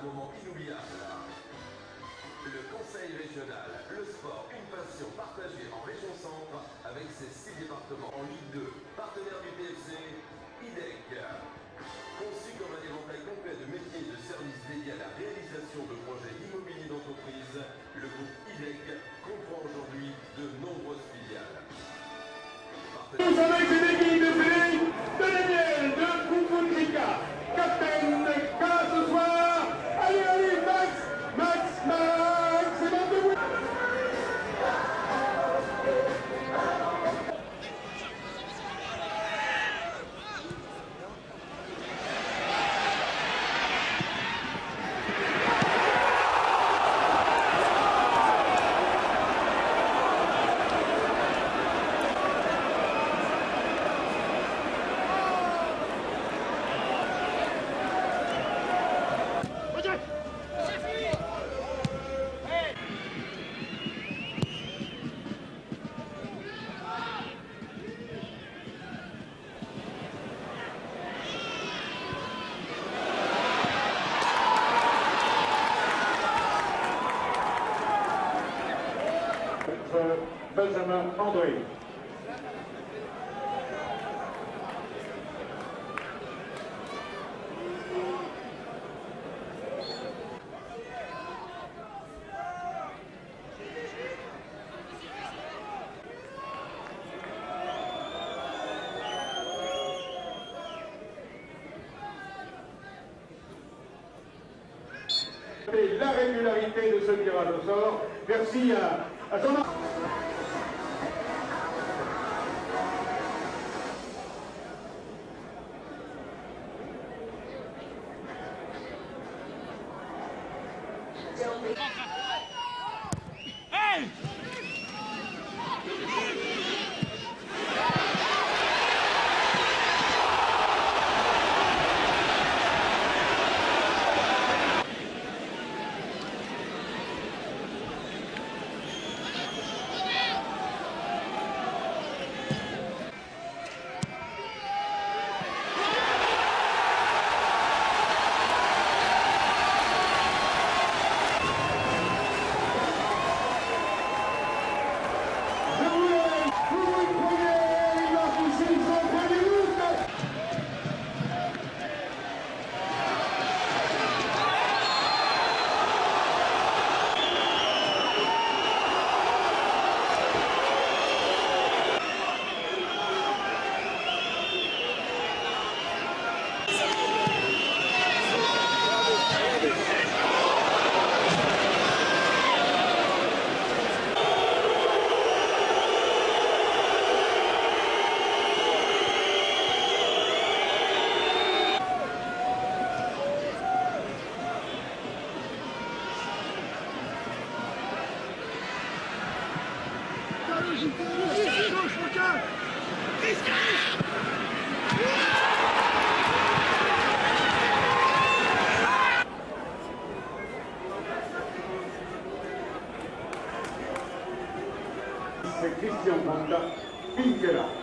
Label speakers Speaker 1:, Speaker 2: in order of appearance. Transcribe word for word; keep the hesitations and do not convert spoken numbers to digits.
Speaker 1: un moment inoubliable. Le conseil régional, le sport, une passion partagée en région centre avec ses six départements en Ligue deux, partenaire du P F C, I D E C. Conçu comme un éventail complet de métiers et de services dédiés à la réalisation de projets immobiliers d'entreprise, le groupe I D E C comprend aujourd'hui de nombreuses filiales.
Speaker 2: Tous avec une équipe de filles de Daniel de Kukunjika, capitaine K ce soir. Allez, allez, Max, Max, Max, c'est bon de vous. Benjamin André. La régularité de ce tirage au sort. Merci à, à Jean-Marc.
Speaker 3: Hey!
Speaker 2: C'est Christian Banda, Pinkela.